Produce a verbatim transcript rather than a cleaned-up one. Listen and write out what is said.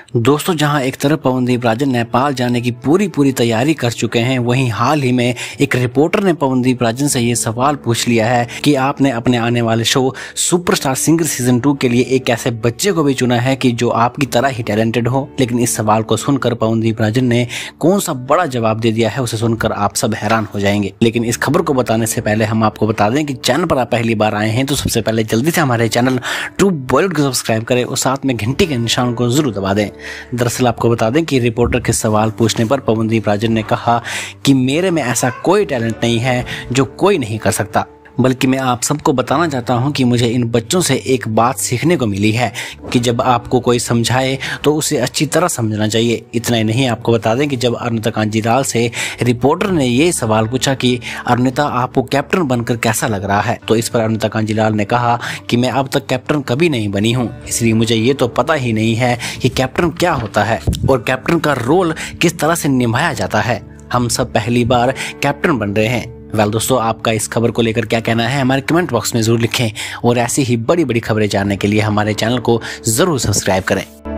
दोस्तों, जहां एक तरफ पवनदीप राजन नेपाल जाने की पूरी पूरी तैयारी कर चुके हैं, वहीं हाल ही में एक रिपोर्टर ने पवनदीप राजन से ये सवाल पूछ लिया है कि आपने अपने आने वाले show superstar singer season two के लिए एक ऐसे बच्चे को भी चुना है कि जो आपकी तरह ही टैलेंटेड हो। लेकिन इस सवाल को सुनकर पवनदीप राजन ने कौन सा बड़ा जवाब दे दिया है, उसे सुनकर आप सब हैरान हो जाएंगे। लेकिन इस खबर को बताने से पहले हम आपको बता दें कि चैनल पर आप पहली बार आए हैं तो सबसे पहले जल्दी से हमारे चैनल ट्रू बॉलीवुड को सब्सक्राइब करें और साथ में घंटी के निशान को जरूर दबा दें। दरअसल आपको बता दें कि रिपोर्टर के सवाल पूछने पर पवनदीप राजन ने कहा कि मेरे में ऐसा कोई टैलेंट नहीं है जो कोई नहीं कर सकता, बल्कि मैं आप सबको बताना चाहता हूं कि मुझे इन बच्चों से एक बात सीखने को मिली है कि जब आपको कोई समझाए तो उसे अच्छी तरह समझना चाहिए। इतना ही नहीं, आपको बता दें कि जब अरुणिता कांजीलाल से रिपोर्टर ने ये सवाल पूछा कि अरुणिता, आपको कैप्टन बनकर कैसा लग रहा है, तो इस पर अरुणिता कांजीलाल ने कहा कि मैं अब तक कैप्टन कभी नहीं बनी हूँ, इसलिए मुझे ये तो पता ही नहीं है कि कैप्टन क्या होता है और कैप्टन का रोल किस तरह से निभाया जाता है। हम सब पहली बार कैप्टन बन रहे हैं। वेल दोस्तों, आपका इस खबर को लेकर क्या कहना है हमारे कमेंट बॉक्स में जरूर लिखें और ऐसी ही बड़ी बड़ी खबरें जानने के लिए हमारे चैनल को जरूर सब्सक्राइब करें।